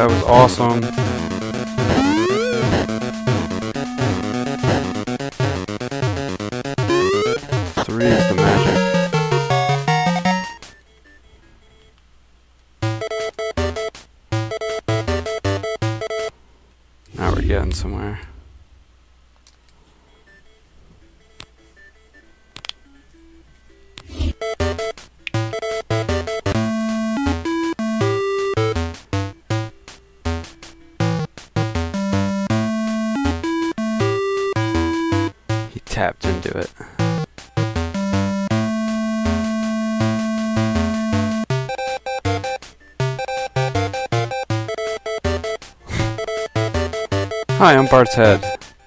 That was awesome. Three is the magic. Now we're getting somewhere. He tapped into it. Hi, I'm Bart's head.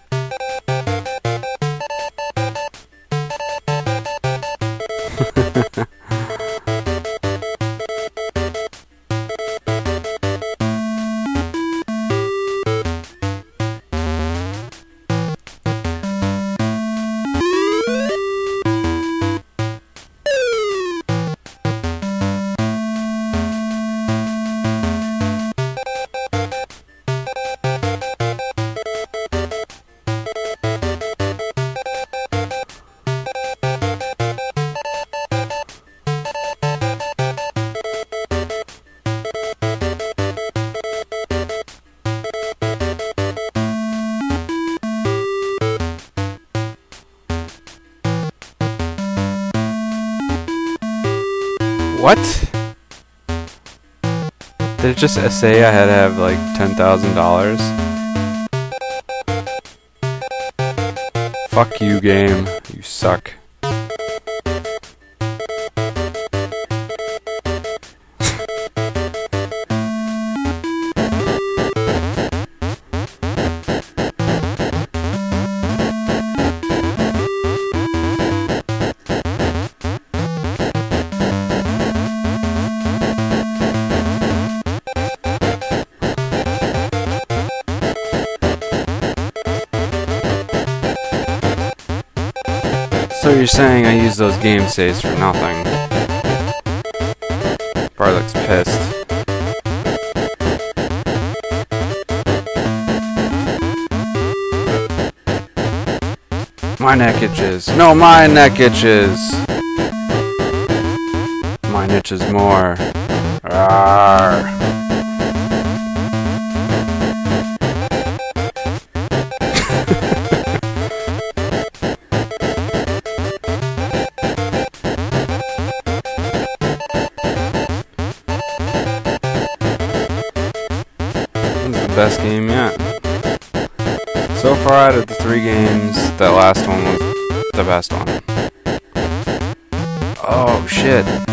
What? Did it just say I had to have like $10,000? Fuck you, game. You suck. So you're saying I use those game saves for nothing? Bart looks pissed. My neck itches. No, my neck itches. Mine itches more. Arrgh. Best game yet. So far out of the 3 games, that last one was the best one. Oh shit.